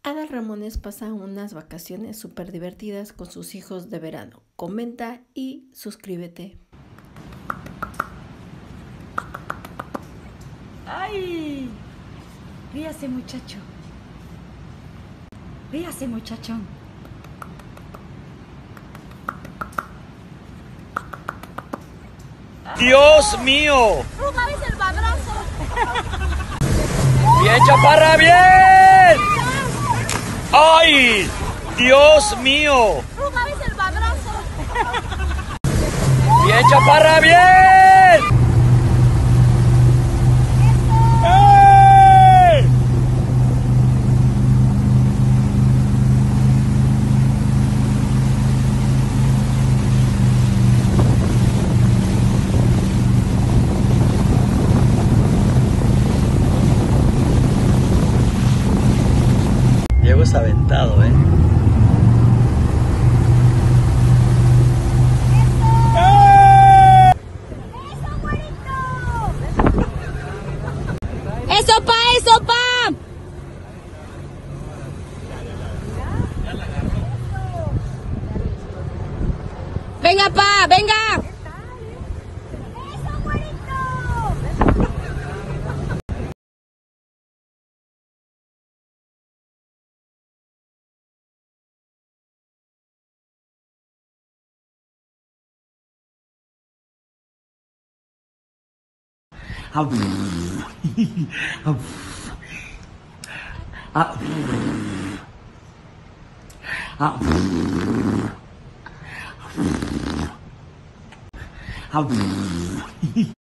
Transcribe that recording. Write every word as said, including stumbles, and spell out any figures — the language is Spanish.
Adal Ramones pasa unas vacaciones súper divertidas con sus hijos de verano. Comenta y suscríbete. ¡Ay! Ríase, muchacho. Ríase, muchachón. ¡Dios mío! ¡Rugáis el madrazo! ¡Bien, chaparra, bien! ¡Ay! ¡Dios mío! ¡Rugáis el madrazo! ¡Bien, chaparra, bien! ¡Ey! Diego es aventado, ¿eh? ¡Eso, pa! ¡Eso, pa! ¡Venga, pa! ¡Venga! ¡Eso, güerito! Ah.